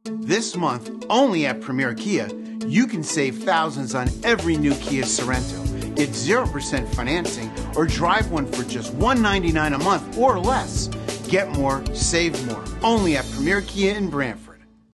This month, only at Premier Kia, you can save thousands on every new Kia Sorento. Get 0% financing or drive one for just $199 a month or less. Get more, save more. Only at Premier Kia in Brantford.